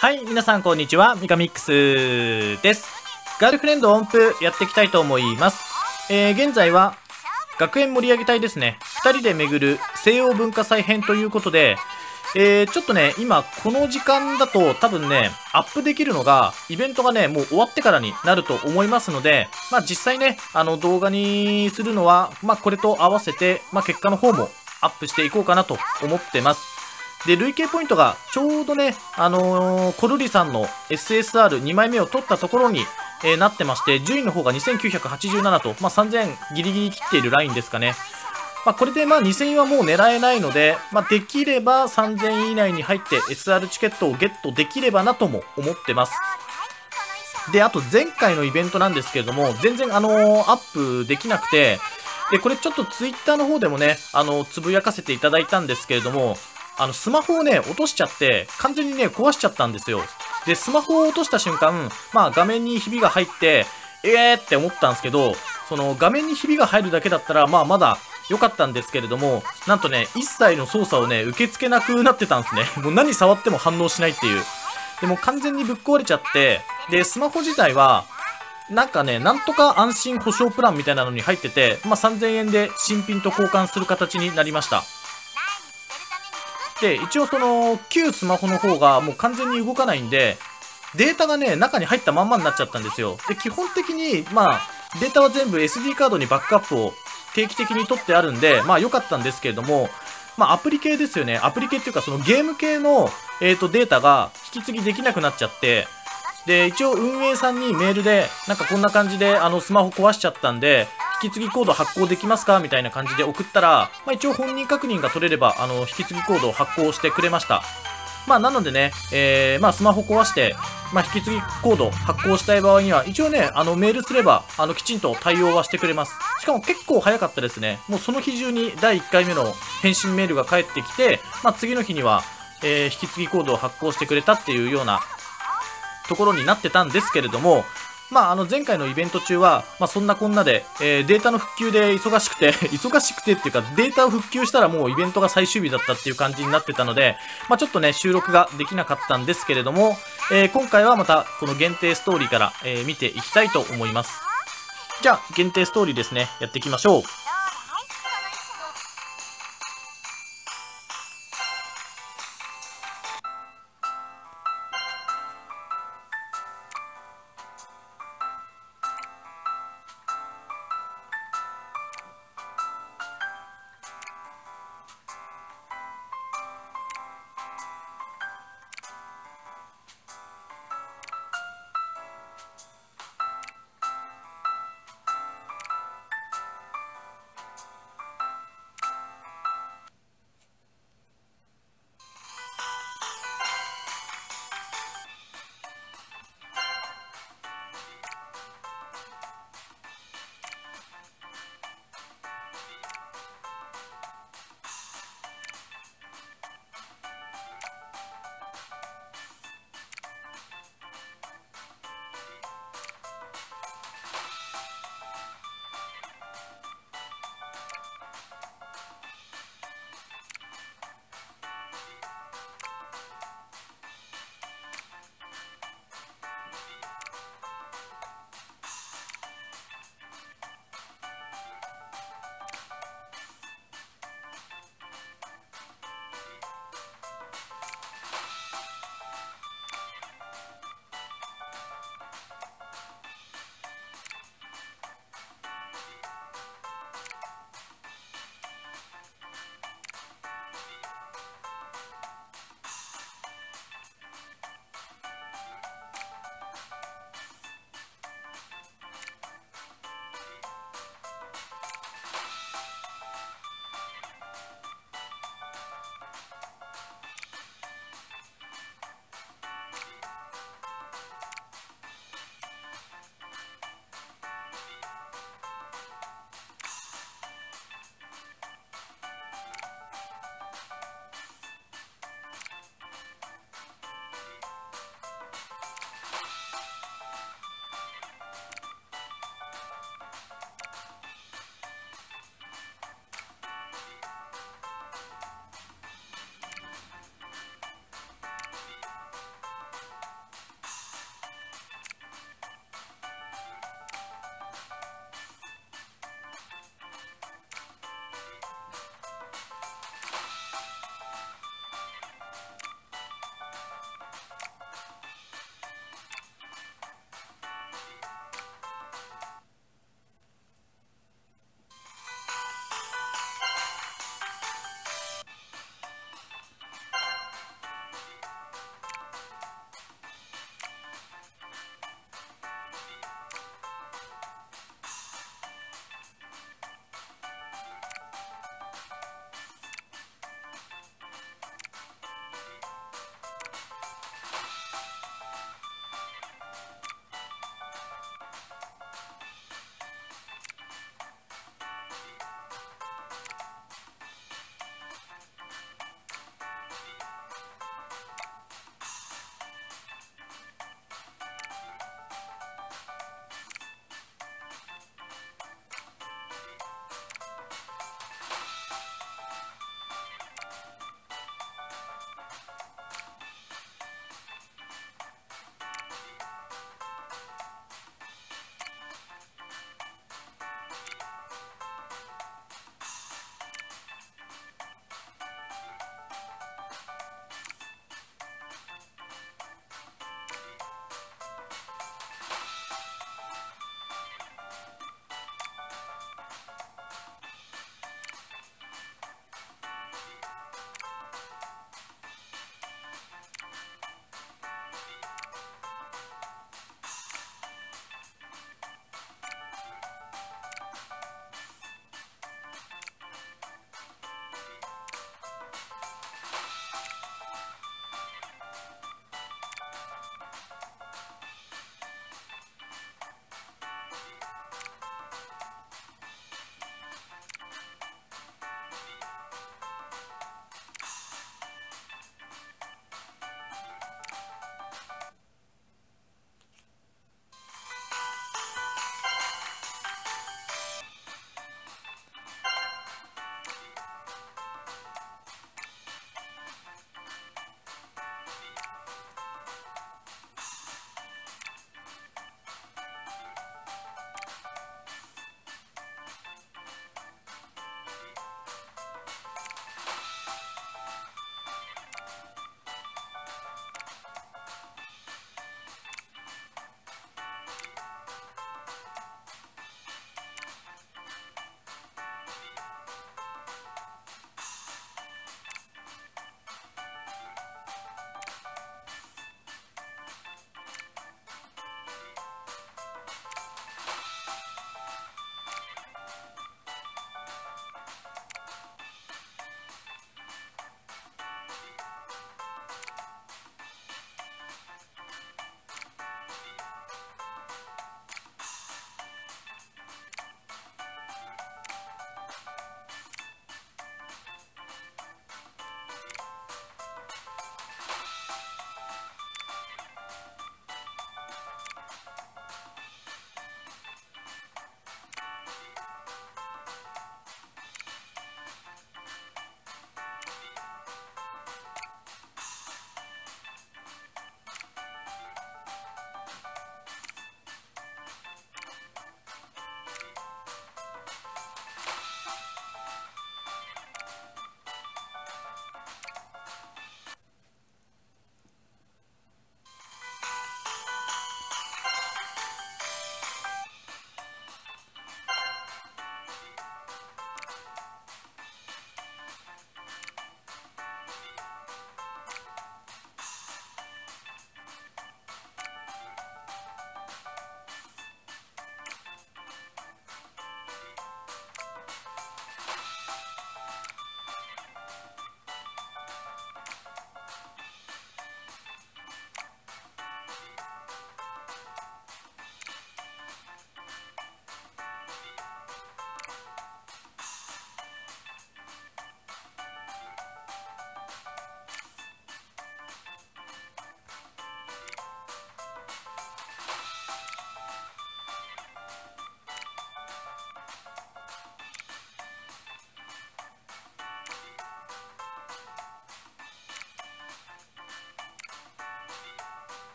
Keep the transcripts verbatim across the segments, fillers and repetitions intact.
はい、皆さんこんにちは、ミカミックスです。ガールフレンド音符やっていきたいと思います。えー、現在は学園盛り上げ隊ですね。ふたりで巡る西洋文化祭編ということで、えー、ちょっとね、今この時間だと多分ね、アップできるのが、イベントがね、もう終わってからになると思いますので、まあ実際ね、あの動画にするのは、まあこれと合わせて、まあ結果の方もアップしていこうかなと思ってます。で、累計ポイントがちょうどね、あのー、コルリさんの エスエスアールに 枚目を取ったところに、えー、なってまして、順位の方がにせんきゅうひゃくはちじゅうななと、まあ、さんぜんギリギリ切っているラインですかね。まあ、これでまあにせんえんはもう狙えないので、まあ、できればさんぜんえん以内に入って エスアール チケットをゲットできればなとも思ってます。で、あと前回のイベントなんですけれども、全然あのー、アップできなくて、で、これちょっとツイッターの方でもね、あの、つぶやかせていただいたんですけれども、あの、スマホをね、落としちゃって、完全にね、壊しちゃったんですよ。で、スマホを落とした瞬間、まあ、画面にひびが入って、えーって思ったんですけど、その、画面にひびが入るだけだったら、まあ、まだ良かったんですけれども、なんとね、一切の操作をね、受け付けなくなってたんですね。もう何触っても反応しないっていう。でも完全にぶっ壊れちゃって、で、スマホ自体は、なんかね、なんとか安心保証プランみたいなのに入ってて、まあ、さんぜんえんで新品と交換する形になりました。で、一応その、旧スマホの方がもう完全に動かないんで、データがね、中に入ったまんまになっちゃったんですよ。で、基本的に、まあ、データは全部 エスディー カードにバックアップを定期的に取ってあるんで、まあ良かったんですけれども、まあアプリ系ですよね。アプリ系っていうかそのゲーム系の、えーと、データが引き継ぎできなくなっちゃって、で、一応運営さんにメールで、なんかこんな感じで、あの、スマホ壊しちゃったんで、引き継ぎコード発行できますかみたいな感じで送ったら、まあ一応本人確認が取れれば、あの、引き継ぎコードを発行してくれました。まあなのでね、えー、まあスマホ壊して、まあ引き継ぎコード発行したい場合には、一応ね、あのメールすれば、あのきちんと対応はしてくれます。しかも結構早かったですね。もうその日中にだいいっかいめの返信メールが返ってきて、まあ次の日には、えー、引き継ぎコードを発行してくれたっていうようなところになってたんですけれども、まあ、あの前回のイベント中は、まあ、そんなこんなで、えー、データの復旧で忙しくて忙しくてっていうか、データを復旧したらもうイベントが最終日だったっていう感じになってたので、まあ、ちょっとね、収録ができなかったんですけれども、えー、今回はまたこの限定ストーリーから、えー、見ていきたいと思います。じゃあ、限定ストーリーですね、やっていきましょう。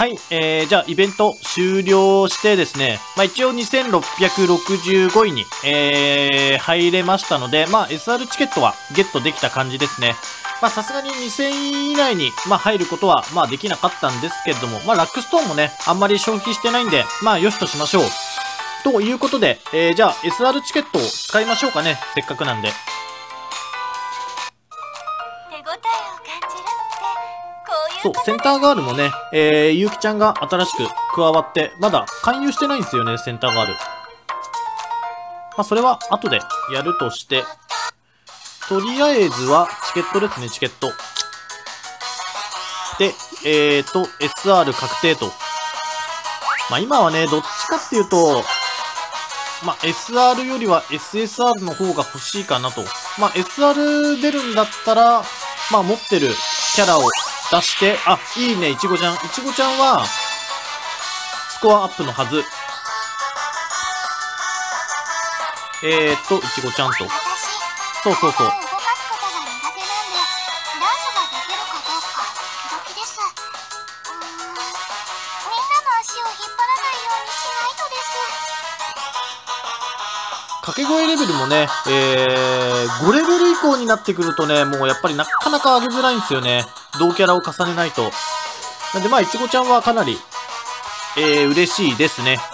はい、えー、じゃあイベント終了してですね、まあ一応にせんろっぴゃくろくじゅうごいに、えー、入れましたので、まあ エスアール チケットはゲットできた感じですね。まあさすがににせんい以内に、まあ、入ることは、まあできなかったんですけれども、まあラックストーンもね、あんまり消費してないんで、まあよしとしましょう。ということで、えー、じゃあ エスアール チケットを使いましょうかね、せっかくなんで。そう、センターガールもね、えー、ゆうきちゃんが新しく加わって、まだ勧誘してないんですよね、センターガール。まあ、それは後でやるとして、とりあえずはチケットですね、チケット。で、えーと、エスアール 確定と。まあ、今はね、どっちかっていうと、まあ、エスアール よりは エスエスアール の方が欲しいかなと。まあ、エスアール 出るんだったら、まあ、持ってるキャラを出して、あ、いいね、いちごちゃん。いちごちゃんは、スコアアップのはず。えーっと、いちごちゃんと。そうそうそう。掛け声レベルもね、えー、ごレベル以降になってくるとね、もうやっぱりなかなか上げづらいんですよね。同キャラを重ねないと。なんでまあ、いちごちゃんはかなり、えー、嬉しいですね。